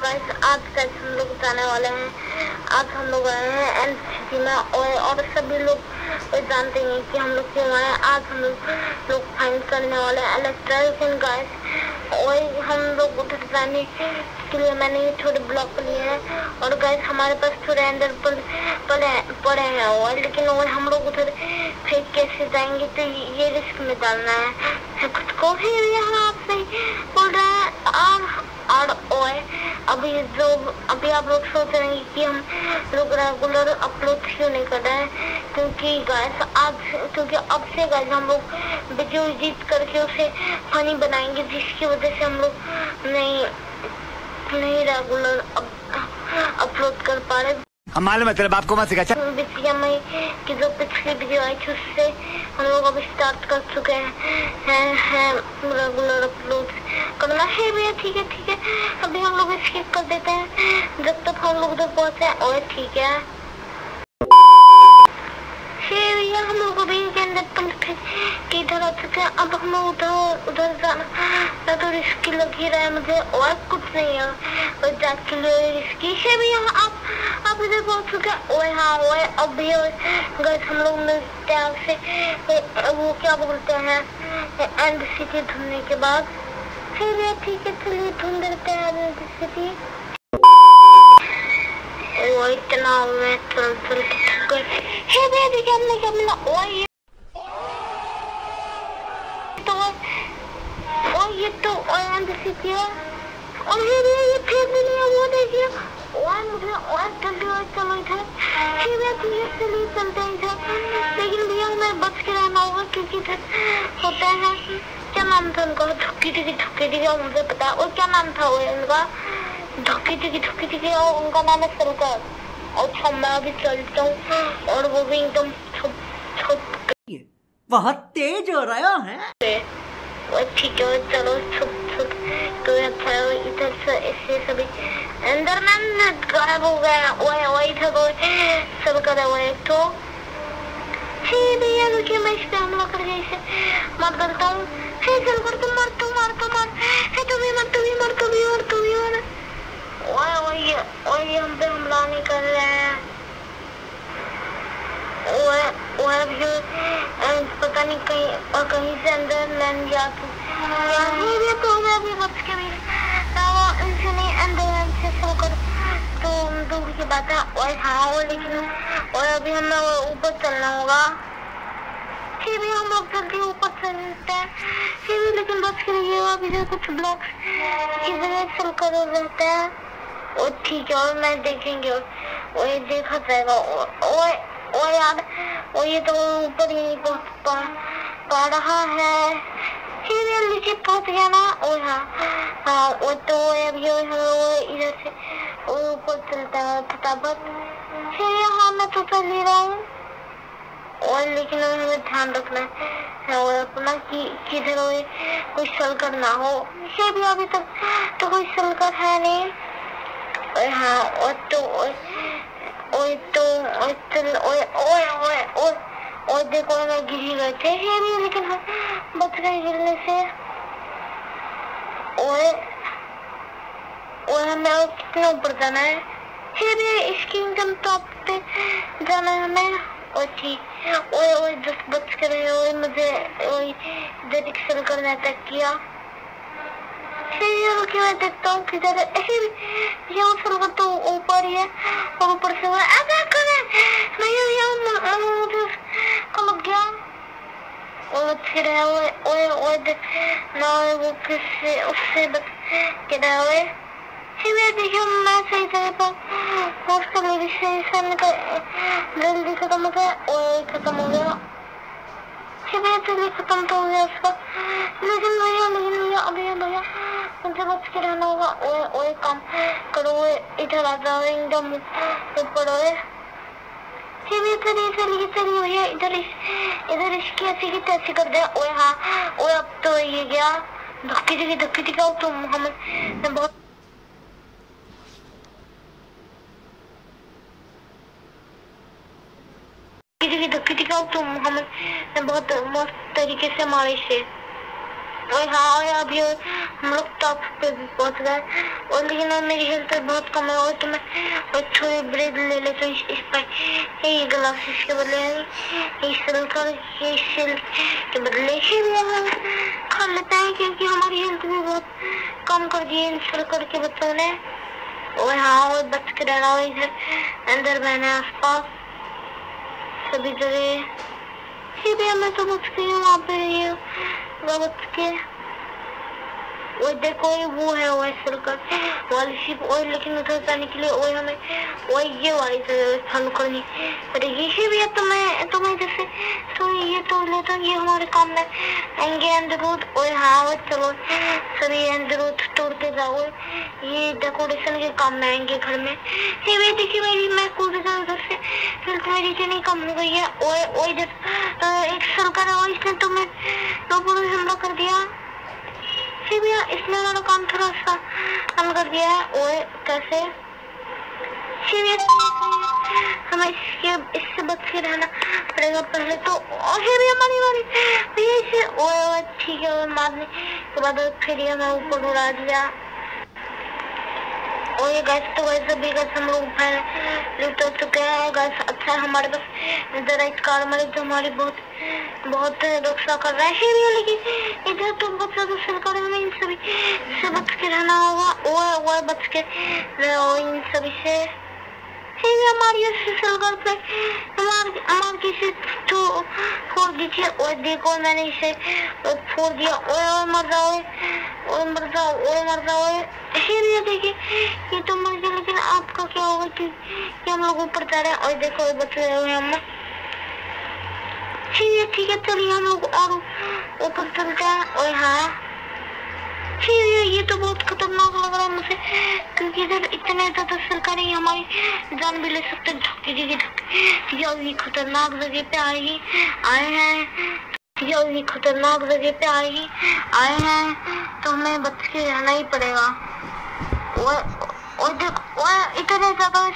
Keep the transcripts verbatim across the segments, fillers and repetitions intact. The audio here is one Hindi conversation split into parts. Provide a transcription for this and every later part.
गाइस आज गाइस हम लोग जाने वाले हैं। आज हम लोग आए हैं एन सिटी में और, और सभी लोग जानते हैं कि हम लोग क्यों आए। आज हम लोग लोग फाइंड करने वाले हैं elytra गाइस। और हम लोग उधर जाने के लिए मैंने ये थोड़े ब्लॉक लिए हैं और गाइस हमारे पास थोड़े अंदर पड़े पड़े हैं और लेकिन और हम लोग उधर फेंक कैसे जाएंगे, तो ये रिस्क में डालना है खुद को। फिर यहाँ आपसे बोल रहे हैं और और ओए अभी जो अभी आप लोग सोच रहे हैं कि हम लोग रेगुलर अपलोड क्यों नहीं कर रहे हैं, क्योंकि गाइस आज क्योंकि अब से गाइस हम लोग वीडियो एडिट करके उसे फनी बनाएंगे, जिसकी वजह से हम लोग नहीं नहीं रेगुलर अप, अपलोड कर पा रहे। मालूम है तेरे बाप को मत सिखा। बिटिया मई की जो पिछली वीडियो आई थी उससे हम लोग अभी स्टार्ट कर चुके हैं हैं रेगुलर अपलोड करना है भैया। ठीक है ठीक है अभी हम लोग स्किप कर देते हैं जब तक हम लोग उधर पहुंचे। और ठीक है भैया हम लोग अभी के अंदर के इधर आ चुके हैं। अब हम लोग उधर उधर जाना तो रिस्की लग ही रहा है मुझे और कुछ नहीं है और जाके लिए रिस्की है भैया। आप आप इधर पहुंच चुके हैं। ओए हाँ ओए अब भी गाइस हम लोग मिलते हैं आपसे वो क्या बोलते हैं एंड सिटी ढूंढने के बाद। फिर ठीक है चलिए ढूंढ लेते हैं एंड सिटी। ओ इतना मैं चल चल हे भैया देखिए हमने क्या मिला। ओ ये तो ओ ये तो एंड सिटी है और ये ये फिर भी नहीं है वो देखिए। और मुझे और जल्दी और चलो इधर फिर मैं धीरे से नहीं चलते इधर, लेकिन भैया हमें बच के रहना होगा क्योंकि इधर होता है क्या नाम था उनका धुक्की टिकी धुक्की टिकी और मुझे पता है और क्या नाम था वो उनका धुक्की टिकी धुक्की टिकी और उनका नाम है सरकार। और मैं अभी चलता हूँ और वो भी एकदम छुप छुप बहुत तेज हो रहा है। ठीक है चलो छुप छुप तो अच्छा इधर से ऐसे सभी अंदर में गायब हो गया। ओए ओए इधर वो सब कर रहा है तो फिर भैया रुकिए मैं इस पे हमला कर गई इसे मार डालता हूँ। फिर चल कर तुम मार तुम मार तुम मार है तू भी मार तू भी मार तू भी मार तू भी मार। ओए ओए ओए हम पे हमला नहीं कर रहे हैं। ओए ओए अभी पता नहीं कहीं और कहीं से अंदर लैंड गया तो ये भी तो मैं अभी बच के भी वो इनसे नहीं अंदर से सो कर तो दूर की बात है। और हाँ वो लेकिन और अभी हमें ऊपर चलना होगा। फिर भी हम लोग जल्दी ऊपर चलते हैं फिर भी लेकिन बच के रहिए अभी जो कुछ ब्लॉक्स की वजह चल कर रहते हैं और ठीक है और मैं देखेंगे और ये देखा जाएगा। और और यार और ये तो ऊपर ही नहीं पहुंच पा, पा रहा है। फिर ये नीचे पहुंच गया ना। और हाँ हाँ वो तो अभी हम इधर से ऊपर चलता है फटाफट। फिर यहाँ मैं तो चल ही रहा हूँ और लेकिन हमें ध्यान रखना है और अपना कि किधर हुए कोई सलकर ना हो। ये भी अभी तक तो कोई सलकर है नहीं। और हाँ और तो और ओए तो ओए चल ओए ओए ओए ओए और देखो मैं गिर ही गए थे ये भी लेकिन हम बच गए गिरने से। ओए ओए हमें कितना ऊपर जाना है ये भी इसकी एकदम टॉप पे जाना है हमें। और ठीक ओए ओए जस्ट बच कर रहे ओए मुझे ओए डायरेक्शन करने तक किया। फिर मैं देखता हूँ किधर ये उस तो ऊपर ही है और ऊपर से ऐसा करे लग गया और अच्छे रहे ओए ओए ओए ना वो किससे उससे बच के रहे ओए। फिर देखिए मैं सही जगह पर उसका मेरी सही सामने का जल्दी खत्म हो गया और खत्म हो गया। फिर जल्दी खत्म तो हो गया उसका लेकिन भैया लेकिन भैया अभी भैया मुझे बच के रहना होगा। ओए ओए काम करो इधर आ जाओ एकदम ऊपर ओए। फिर भी चलिए चलिए चलिए भैया इधर इधर इसकी ऐसी की तैसी कर दे। ओए हाँ ओए अब तो ये गया धक्की धक्की धक्की दिखाओ तुम हमें बहुत धक्की धक्की दिखाओ तुम हमें बहुत मस्त तरीके से मारे से। और हाँ और अभी हम लोग टॉप पे भी पहुंच गए और लेकिन अब मेरी हेल्थ बहुत कम है और तो मैं और थोड़ी ब्रेड ले लेता हूँ इस पर ये ग्लासेस के बदले ये सिल्कर ये सिल्क के बदले ही भी हम खा लेते हैं क्योंकि हमारी हेल्थ भी बहुत कम कर दी है इन सिल्कर के बच्चों ने। और हाँ और बच के रहना हो इधर अंदर बहने आस पास सभी जगह ही भी हमें तो बच के वहाँ पे ये बच के वो देखो वो है वो सिल्कर वाली शिप और लेकिन उधर जाने के लिए वो हमें वो ये वाली फॉलो करनी पड़ेगी ही भी। तो मैं तो मैं जैसे तो ये तो लेता हूँ ये हमारे काम में आएंगे अंदरूद। और हाँ वो चलो सभी अंदरूद तोड़ के जाओ ये डेकोरेशन के काम में आएंगे घर में। ये भी देखिए मेरी मैं कूद गई उधर से फिर मेरी इतनी कम हो गई है और वो इधर एक सिल्कर है इसने तो मैं दो पूरे हमला कर दिया फिर भी इसने हमारा काम थोड़ा सा कम कर दिया है। और कैसे हमें इसके इससे बच के रहना पड़ेगा पहले तो और फिर भी हमारी बारी भैया इसे और ठीक है और मारने के बाद फिर ये हमें ऊपर उड़ा दिया। और ये गैस तो वैसे भी गैस हम लोग लिफ्ट हो चुके हैं गैस। अच्छा हमारे पास इधर एक कार मालिक जो हमारी बहुत बहुत रक्षा कर रहा है लेकिन इधर तो बहुत ज्यादा सरकार हमें इन सभी से बच के रहना होगा और वो बच के इन सभी से हमारी सरकार पे हमारे हमारे किसी तो फोड़ दीजिए और देखो मैंने इसे फोड़ दिया और मर जाओ और मर जाओ और मर जाओ फिर ये देखिए ये तो मर गया लेकिन आपका क्या होगा कि हम लोग ऊपर जा रहे हैं और देखो बच रहे हुए हम ठीक है ठीक है चलिए हम लोग और ऊपर चलते हैं। और हाँ फिर ये तो बहुत खतरनाक लग रहा है मुझे क्योंकि इधर इतने ज्यादा सरकारी हमारी जान भी ले सकते धक्के की धक्के ये खतरनाक जगह पे आएगी आए हैं ये खतरनाक जगह पे आएगी आए हैं तो हमें बच के रहना ही पड़ेगा। और और देखो और इतने ज्यादा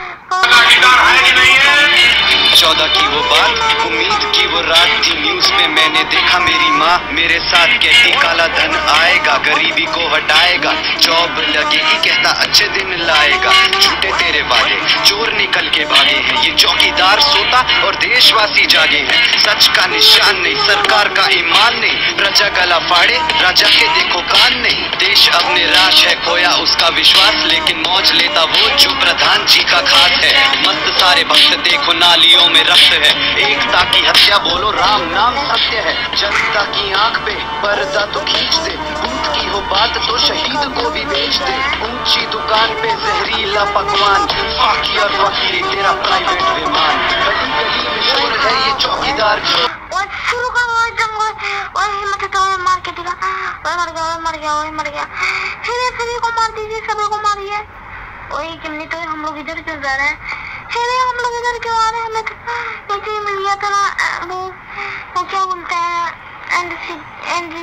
चौदह की वो बात उम्मीद की वो रात थी न्यूज पे मैंने देखा मेरी माँ मेरे साथ कहती काला धन आएगा गरीबी को हटाएगा जॉब लगेगी कहता अच्छे दिन लाएगा झूठे तेरे वादे चोर निकल के भागे हैं ये चौकीदार सोता और देशवासी जागे हैं सच का निशान नहीं सरकार का ईमान नहीं प्रजा गला फाड़े राजा के देखो कान नहीं देश अब निराश है खोया उसका विश्वास लेकिन मौज लेता वो जो प्रधान जी का खास है मस्त सारे भक्त देखो नालियों में रक्त है एकता की हत्या बोलो राम नाम सत्य है जनता की आंख पे पर्दा तो खींच दे भूत की हो बात तो शहीद को भी बेच दे ऊंची दुकान पे जहरीला पकवान फाकी और फकीरी तेरा प्राइवेट विमान गली गली में शोर है ये चौकीदार जो और शुरू का वो जंगल और हिम्मत तो मार के दिखा और मर गया और मर गया और मर गया फिर सभी को मार दीजिए सभी को मारिए। और ये कितनी तो हम लोग इधर क्यों जा रहे हैं फिर हम लोग इधर क्यों आ रहे हैं हमें तो ऐसे ही मिल गया था ना वो वो क्या बोलते हैं एंड एंड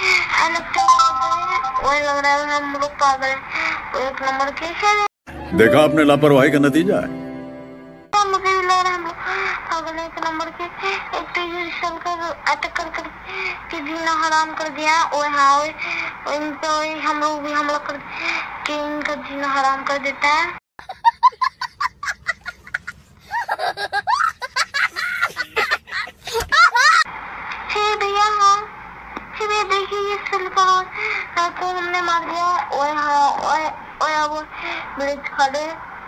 वही लग रहा है हम लोग पागल हैं एक नंबर के देखा आपने लापरवाही का नतीजा है। मुझे भी लग रहा है हम लोग पागल है एक नंबर के एक तो ये चल कर अटक कर कर के जीना हराम कर दिया और हाँ और इन पे हम लोग भी हमला कर के इनका जीना हराम कर देता है। फिर भैया हाँ फिर ये देखिए ये सिल्कर को हमने मार दिया और हाँ और और वो ब्रिज खड़े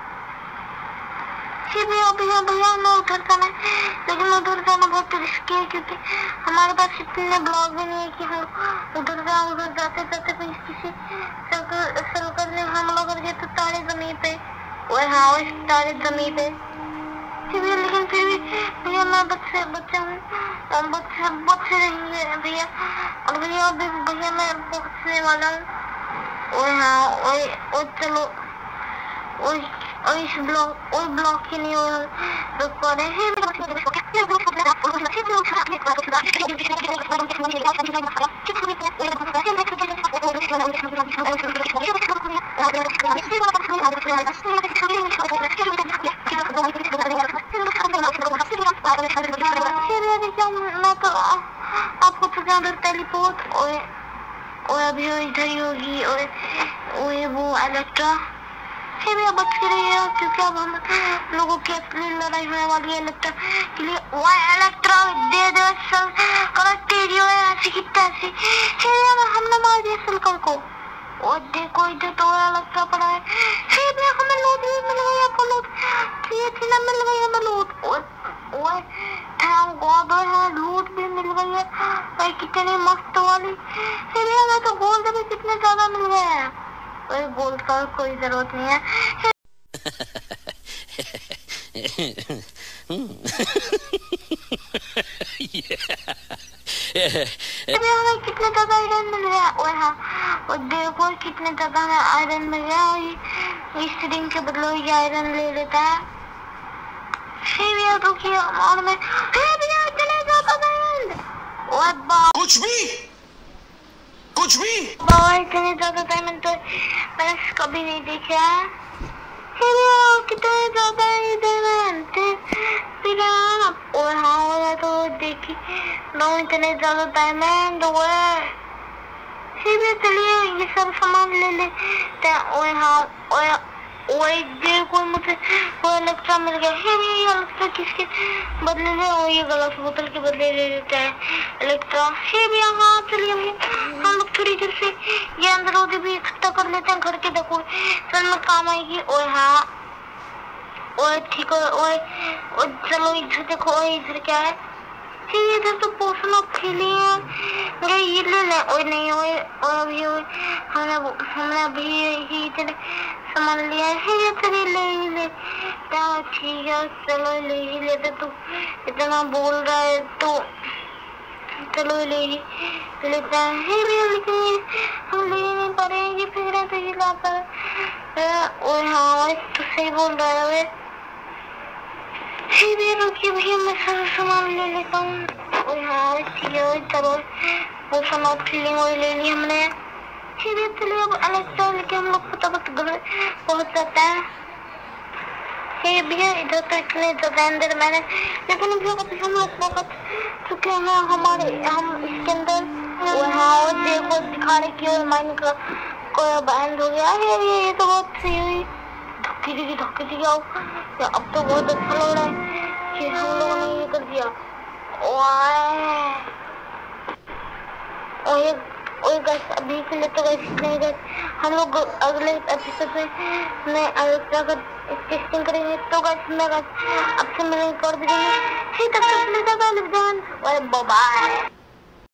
फिर भी भैया भैया हमें उधर जाना है लेकिन उधर जाना बहुत रिस्की है क्योंकि हमारे पास इतने ब्लॉग भी नहीं है कि हम उधर जाए उधर जाते जाते फिर किसी सिल्कर ने हमला कर दिया तो तारे जमीन पे और हाँ और तारे जमीन पे फिर भी लेकिन फिर भी भैया मैं बच्चे बच्चे हूँ बच्चे बच्चे रहेंगे भैया और भैया अभी भैया मैं बचने वाला हूँ। और हाँ और और चलो और और इस ब्लॉग और ब्लॉग के लिए रुक पा रहे हैं मैं तो आपको तो टेलीपोर्ट और और अभी वो इधर ही होगी और वो वो इलेक्ट्रा से भी बच के रही है क्योंकि अब हम लोगों की असली लड़ाई होने वाली है इलेक्ट्रा के लिए। वो इलेक्ट्रा दे दे सल कर तेरी है ऐसी की तैसी हमने मार दिया सलकर को। और देखो इधर तो इलेक्ट्रा पड़ा है फिर भी हमें लूट भी मिल गई आपको लूट ये थी ना मिल गई हमें लूट और और थैंक गॉड हमें लूट भी मिल गई है भाई कितनी मस्त वाली। फिर भी हमें तो गोल्ड भी कितने ज्यादा मिल गए हैं और गोल्ड का कोई जरूरत नहीं है। हमें कितने ज्यादा आयरन मिल गया और हाँ और देखो कितने ज्यादा हमें आयरन मिल गया और इस रिंग के बदले ये आयरन ले लेता है। फिर भी रुकिए और मैं फिर भी इतने ज्यादा डायमंड और कुछ भी कुछ भी बाबा इतने ज्यादा डायमंड तो मैंने कभी नहीं देखा है। फिर कितने ज्यादा डायमंड और हाँ वाला तो देखी नो इतने ज्यादा डायमंड हुआ। फिर भी चलिए ये सब सामान ले लेते हैं और हाँ और और एक देर को मुझे वो इलेक्ट्रा मिल गया है। ये इलेक्ट्रा किसके बदले में और ये गलत बोतल के बदले ले लेते हैं इलेक्ट्रा। फिर भी यहाँ चलिए हम लोग थोड़ी देर से ये अंदर उधर भी इकट्ठा कर लेते हैं घर के देखो चल में काम आएगी। और हाँ और ठीक है और, और चलो इधर देखो और इधर क्या है फिर इधर तो पोषण ऑफ खेली है ये ले लें और नहीं और अभी हमने हमने अभी ही इतने सामान लिया है ये चलिए ले ही ले ठीक है चलो ले ही लेते तू इतना बोल रहा है तो चलो ले ही लेते हैं लेकिन हम ले नहीं पाएंगे फिर तो ये ला पर और हाँ तो सही बोल रहा है फिर भी रुकिए भैया मैं सारा सामान ले लेता हूँ। और हाँ ठीक है चलो वो सामान फीलिंग और ले ली हमने। फिर भी चलिए अब इलेक्ट्रा लेके हम लोग फटाफट घर पहुँच जाते हैं। फिर भैया इधर तो इतने ज्यादा अंदर मैंने लेकिन अभी हम लोग पहुँच चुके हैं हमारे हम इसके अंदर। और हाँ और देखो दिखाने की और माइंड का कोई बैंड हो गया है ये तो बहुत सही हुई धक्की दी धक्की दी आओ अब तो बहुत अच्छा लग रहा है कि हम लोगों ने ये कर दिया। और ये और गाइस अभी के लिए तो गाइस नहीं गाइस हम लोग अगले एपिसोड में मैं इलेक्ट्रा का टेस्टिंग करेंगे तो गाइस मैं गाइस आपसे मिलेंगे और भी ठीक है तब तक के लिए बाय बाय।